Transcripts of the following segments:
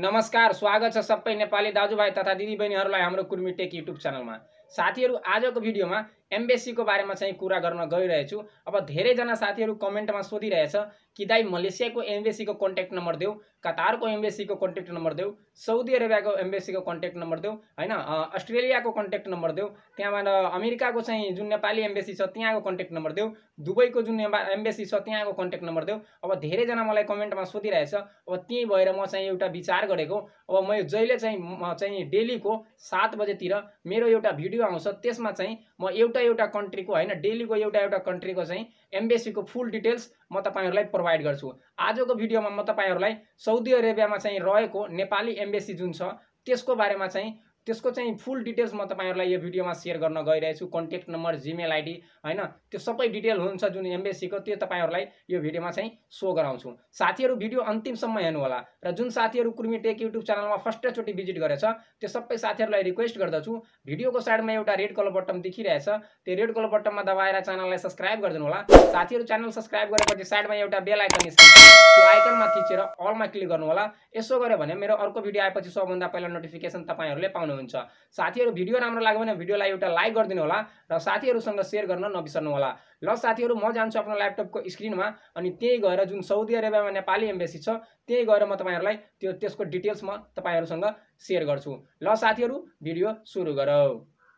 नमस्कार, स्वागत छ सबै नेपाली दाजुभाइ तथा दिदीबहिनीहरूलाई हाम्रो कुर्मी टेक युट्युब च्यानलमा। साथीहरू, आजको भिडियोमा एम्बेसी को बारेमा चाहिँ कुरा गर्न गइरहेछु। अब धेरैजना साथीहरू कमेन्टमा सोधिरहेछ कि दाइ मलेसियाको एम्बेसी को कन्ट्याक्ट नम्बर देऊ, कतारको एम्बेसी को कन्ट्याक्ट नम्बर देऊ, साउदी अरेबियाको एम्बेसी को कन्ट्याक्ट नम्बर देऊ, हैन अस्ट्रेलियाको कन्ट्याक्ट नम्बर देऊ, त्यहाँबाट अमेरिकाको चाहिँ जुन नेपाली एम्बेसी छ त्यहाँको कन्ट्याक्ट नम्बर देऊ, दुबईको जुन एम्बेसी छ त्यहाँको कन्ट्याक्ट नम्बर देऊ। अब धेरैजना मलाई कमेन्टमा सोधिरहेछ। अब त्यही भएर म चाहिँ एउटा विचार गरेको, अब म जहिले चाहिँ डेलीको 7 बजेतिर मेरो एउटा भिडियो आउँछ, त्यसमा चाहिँ म एउटा कन्ट्रीको हैन डेलीको एउटा कन्ट्रीको चाहिँ एम्बेसीको फुल डिटेल्स म तपाईहरुलाई प्रोवाइड गर्छु। आजको भिडियोमा म तपाईहरुलाई साउदी अरेबियामा चाहिँ रहेको नेपाली एम्बेसी जुन छ त्यसको बारेमा चाहिँ त्यसको चाहिँ फुल डिटेल्स म तपाईहरुलाई यो भिडियोमा शेयर गर्न गइरहेछु। कन्ट्याक्ट नम्बर, जीमेल आईडी हैन त्यो सबै डिटेल हुन्छ जुन एम्बेसीको, त्यो तपाईहरुलाई यो भिडियोमा चाहिँ शो गराउँछु। साथीहरु, भिडियो अन्तिमसम्म हेर्नु होला र जुन साथीहरु कुर्मी टेक युट्युब च्यानलमा फर्स्ट चोटी भिजिट गरेछ त्यो सबै साथीहरुलाई रिक्वेस्ट गर्दछु, भिडियोको साइडमा एउटा रेड कलर बटन देखिरहेछ, त्यो रेड कलर बटनमा दबाएर च्यानललाई सब्स्क्राइब गरिदिनु होला। साथीहरु, च्यानल सब्स्क्राइब गरेपछि साइडमा एउटा बेल आइकन निस्कन्छ, त्यो आइकनमा थिचेर अलमा क्लिक गर्नु होला। यसो गर्यो भने मेरो अर्को भिडियो आएपछि सबभन्दा पहिला नोटिफिकेसन तपाईहरुले पाउनुहुन्छ। साथीहरु, भिडियो राम्रो लाग्यो भने भिडियोलाई एउटा लाइक गरिदिनु होला र साथीहरुसँग शेयर गर्न नबिर्सनु होला। ल साथीहरु, म जान्छु आफ्नो ल्यापटपको स्क्रिनमा अनि त्यही गएर जुन साउदी अरेबियामा नेपाली एम्बेसी छ त्यही गएर म तपाईहरुलाई त्यसको डिटेल्स म तपाईहरुसँग शेयर गर्छु। ल साथीहरु, भिडियो सुरु गरौँ।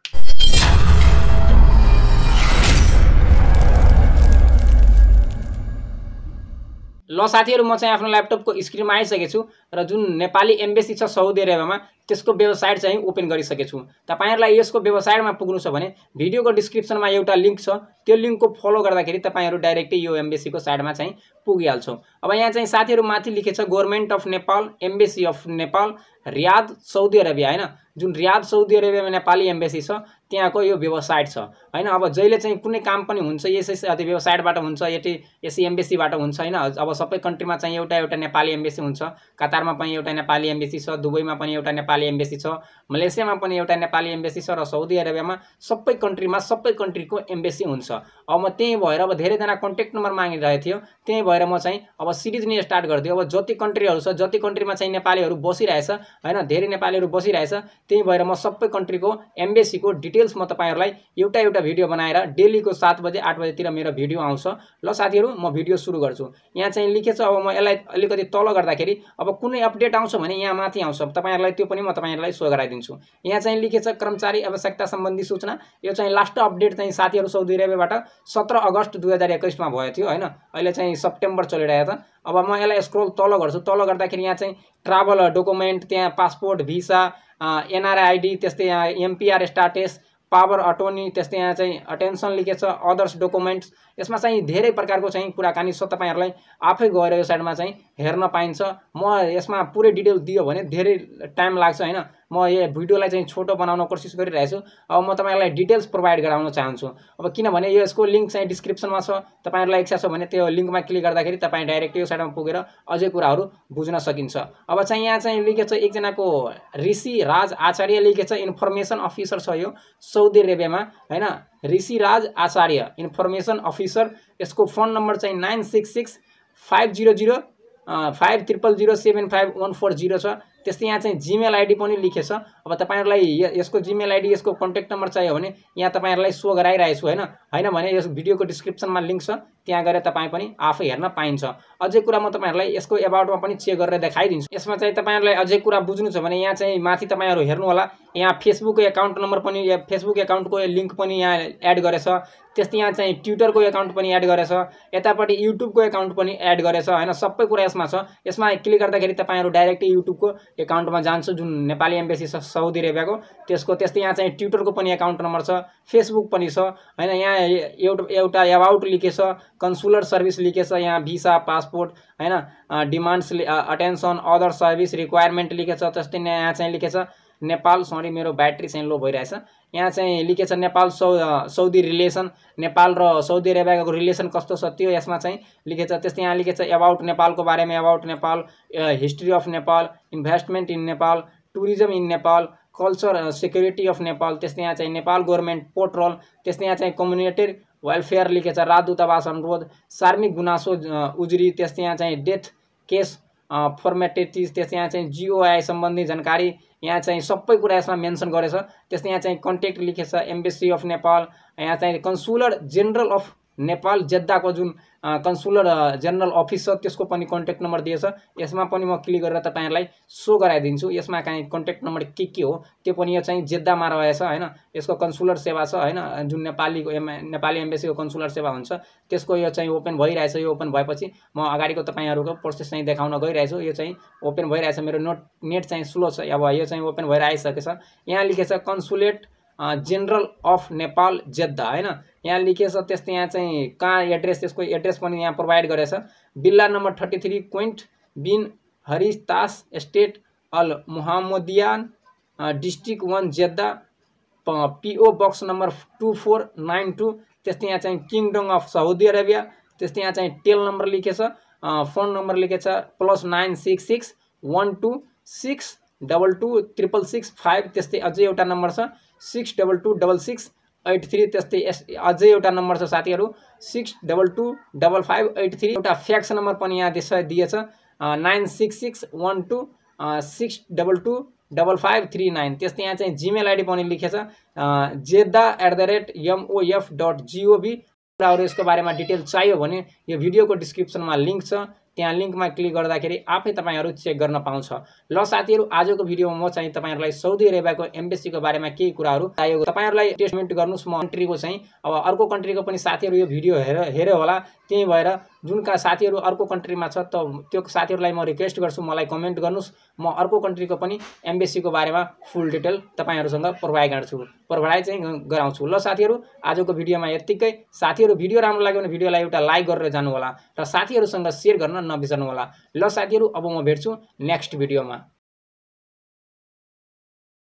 ल साथीहरु, म चाहिँ आफ्नो ल्यापटपको स्क्रिनमा आइसकेको छु र जुन नेपाली एम्बेसी छ साउदी अरेबियामा त्यसको वेबसाइट चाहिँ ओपन गरिसकेको छु। तपाईहरुलाई यसको वेबसाइटमा पुग्नु छ भने भिडियोको डिस्क्रिप्सनमा एउटा लिंक छ, त्यो लिंकको फलो गर्दाखेरि तपाईहरु डाइरेक्टली यो एम्बेसीको साइटमा चाहिँ पुगिहाल्छौ। अब यहाँ चाहिँ साथीहरु माथि लेखेछ government of Nepal, embassy of Nepal, Riyadh Saudi Arabia हैन। जुन रियाद साउदी अरेबियामा नेपाली एम्बेसी छ त्यहाँको यो वेबसाइट छ हैन। अब जहिले चाहिँ कुनै काम पनि हुन्छ यसै वेबसाइटबाट हुन्छ, यसै एम्बेसीबाट हुन्छ हैन। अब सबै कन्ट्रीमा चाहिँ एउटा नेपाली एम्बेसी हुन्छ। कतारमा पनि एउटा नेपाली एम्बेसी छ, दुबईमा पनि एउटा नेपाली एम्बेसी छ, मलेसियामा पनि एउटा नेपाली एम्बेसी छ र साउदी अरेबियामा सबै कन्ट्रीमा सबै कन्ट्रीको एम्बेसी हुन्छ। अब म त्यही भएर अब धेरैजना कन्ट्याक्ट नम्बर मागिरहेको थियो, त्यही भएर म चाहिँ अब सिरिज नै स्टार्ट गर्दियो। अब जति कन्ट्रीहरु छ, जति कन्ट्रीमा चाहिँ नेपालीहरु बसिरहेछ हैन, धेरै नेपालीहरु बसिरहेछ, त्यही भएर म सबै कन्ट्रीको एम्बेसीको डिटेल्स म तपाईहरुलाई एउटा भिडियो बनाएर डेलीको 7 बजे 8 बजेतिर मेरो भिडियो आउँछ। ल साथीहरु, म भिडियो सुरु गर्छु। यहाँ चाहिँ लेखेछ, अब म यसलाई अलिकति तल गर्दाखेरि अब कुनै अपडेट आउँछ भने यहाँ माथि आउँछ, तपाईहरुलाई त्यो पनि म तपाईहरुलाई शो गराइदिन्छु। यहाँ चाहिँ लेखेछ कर्मचारी आवश्यकता सम्बन्धी सूचना। यो चाहिँ लास्ट अपडेट चाहिँ साथीहरु साउदी अरेबियाबाट 17 अगस्त 2021 मा भयो थियो हैन। अहिले चाहिँ सेप्टेम्बर चलिरहेको छ। अब म यसलाई स्क्रोल तल गर्छु। तल गर्दाखेरि यहाँ चाहिँ ट्राभल डकुमेन्ट, त्यहाँ पासपोर्ट, भिसा, एनआरआई आईडी, त्यस्तै यहाँ एमपीआर स्ट्याटस, पावर अटोर्नी, त्यस्तै यहाँ चाहिँ अटेन्सन लेखेछ, अदर्स डकुमेन्ट्स। यसमा चाहिँ धेरै प्रकारको चाहिँ कुराकानी छ, तपाईहरुलाई आफै गएर यो साइडमा चाहिँ हेर्न पाइन्छ। म यसमा पुरै डिटेल दियो भने धेरै टाइम लाग्छ हैन। म यो भिडियोलाई चाहिँ छोटो बनाउन कोसिस गरिरहेछु। अब म तपाईहरुलाई डिटेल्स प्रोवाइड गराउन चाहन्छु। अब किनभने यसको लिंक चाहिँ डिस्क्रिप्सनमा छ, तपाईहरुलाई इच्छा छ भने त्यो लिंकमा क्लिक गर्दाखेरि तपाई डाइरेक्ट यो साइडमा पुगेर अझै कुराहरु बुझ्न सकिन्छ। अब चाहिँ यहाँ चाहिँ लेखेछ एकजनाको ऋषि राज आचार्य लेखेछ, इन्फर्मेसन अफिसर छ यो साउदी अरेबियामा हैन। Rishi Raj Acharya information officer. यसको फोन नम्बर चाहिँ 966 500 50075140 छ। त्यस्तै यहाँ चाहिँ जीमेल आईडी पनि लेखेछ। अब तपाईहरुलाई यसको जीमेल आईडी, यसको कन्ट्याक्ट नम्बर चाहियो भने यहाँ तपाईहरुलाई शो गराइरहेछु हैन भने यस भिडियोको डिस्क्रिप्सनमा लिंक छ, त्यहाँ गएर तपाई पनि आफै हेर्न पाइन्छ। अझै कुरा म तपाईहरुलाई यसको एबाउटमा पनि चेक गरेर देखाइदिन्छु। यसमा चाहिँ तपाईहरुलाई अझै कुरा बुझ्नु छ भने यहाँ चाहिँ माथि तपाईहरु हेर्नु होला, यहाँ फेसबुक अकाउन्ट नम्बर पनि, फेसबुक अकाउन्टको लिंक पनि यहाँ एड गरेछ। त्यस्तै यहाँ चाहिँ ट्विटरको अकाउन्ट पनि एड गरेछ, यतापटि युट्युबको अकाउन्ट पनि एड गरेछ हैन। सबै कुरा यसमा छ। यसमा क्लिक गर्दाखेरि तपाईहरु डाइरेक्टली युट्युबको अकाउन्टमा जान्छ जुन नेपाली एम्बेसी छ साउदी अरेबियाको त्यसको। त्यस्तै यहाँ चाहिँ ट्विटरको पनि अकाउन्ट नम्बर छ, फेसबुक पनि छ हैन। यहाँ एउटा अबाउट लेखेछ, कन्सुलर सर्भिस लेखेछ, यहाँ भिसा, पासपोर्ट हैन, demands, attention, other service requirement लेखेछ। त्यस्तै यहाँ चाहिँ लेखेछ नेपाल, सरी मेरो ब्याट्री चाहिँ लो भइरहेछ। यहाँ चाहिँ लेखेछ नेपाल साउदी रिलेसन, नेपाल र साउदी अरेबियाको रिलेसन कस्तो छ त्यो यसमा चाहिँ लेखेछ। त्यस्तै यहाँ लेखेछ अबाउट नेपालको बारेमा, about Nepal, history of Nepal, investment in Nepal, tourism in Nepal, culture security of Nepal. त्यस्तै यहाँ चाहिँ नेपाल गभर्नमेन्ट पोर्टल। त्यस्तै यहाँ चाहिँ कम्युनिटी वेलफेयर लेखेछ, राजदूतावास अनुरोध, सार्मिक गुनासो उजुरी। त्यस्तै यहाँ चाहिँ डेथ केस फर्मेटिटिज, त्यस्तै यहाँ चाहिँ जिओआई सम्बन्धी जानकारी यहाँ चाहिँ सबै कुरा यसमा मेन्सन गरेछ। त्यस्तै यहाँ चाहिँ कन्ट्याक्ट लेखेछ एम्बेसी अफ नेपाल, यहाँ चाहिँ कन्सुलर जेनरल अफ नेपाल जेद्दाको जुन कन्सुलर जेनरल अफिस छ त्यसको पनि कन्ट्याक्ट नम्बर दिएछ। यसमा पनि म क्लिक गरेर तपाईहरुलाई सो गराइदिन्छु। यसमा चाहिँ कन्ट्याक्ट नम्बर के हो त्यो पनि यो चाहिँ जेद्दामा रहेछ हैन। यसको कन्सुलर सेवा छ हैन, जुन नेपाली एम्बेसीको कन्सुलर सेवा हुन्छ त्यसको यो चाहिँ ओपन भइरहेछ। यो ओपन भएपछि म अगाडिको तपाईहरुको प्रोसेस चाहिँ देखाउन गइरहेछु। यो चाहिँ ओपन भइरहेछ, मेरो नेट चाहिँ स्लो छ। अब यो चाहिँ ओपन भएर आइसकेछ। यहाँ लेखेछ consulate general of Nepal Jeddah हैन, यहाँ लेखेछ। त्यस्तै यहाँ चाहिँ कहाँ एड्रेस, त्यसको एड्रेस पनि यहाँ प्रोभाइड गरेछ। बिल्ला नम्बर 33 क्विन्ट बिन हरितास एस्टेट अल मुहम्मदियान district 1 Jeddah, PO box number 2492। त्यस्तै यहाँ चाहिँ किङडम अफ साउदी अरेबिया। त्यस्तै यहाँ चाहिँ टेल नम्बर लेखेछ, फोन नम्बर लेखेछ +966 126 226665। त्यस्तै अझै एउटा नम्बर छ 6226683। त्यस्तै अझै एउटा नम्बर छ साथीहरु 6225583। एउटा फ्याक्स नम्बर पनि यहाँ दिएछ 966126225539। त्यस्तै यहाँ चाहिँ जीमेल आइडी पनि लेखेछ jeddah@mof.gov। कुराहरु यसको बारेमा डिटेल चाहियो भने यो भिडियोको डिस्क्रिप्सनमा लिंक छ, त्यहाँ लिंकमा क्लिक गर्दाखेरि आफै तपाईहरु चेक गर्न पाउँछ। ल साथीहरु, आजको भिडियोमा म चाहिँ तपाईहरुलाई साउदी अरेबियाको एम्बेसीको बारेमा केही कुराहरु चाहिएको तपाईहरुलाई टेस्टमेन्ट गर्नुस्। म कन्ट्रीको चाहिँ अब अर्को कन्ट्रीको पनि साथीहरु यो भिडियो हेर्यो होला, त्यही भएर जुनका साथीहरु अर्को कन्ट्रीमा छ त त्यो साथीहरुलाई म रिक्वेस्ट गर्छु मलाई कमेन्ट गर्नुस्। म अर्को कन्ट्रीको पनि एम्बेसीको बारेमा फुल डिटेल तपाईहरुसँग प्रोभाइड चाहिँ गराउँछु। ल साथीहरु, आजको भिडियोमा यतिकै। साथीहरु भिडियो राम्रो लाग्यो भने भिडियोलाई एउटा लाइक गरेर जानु होला र साथीहरुसँग शेयर गर्न नबिर्सनु होला। ल साथीहरु, अब म भेट्छु नेक्स्ट भिडियोमा।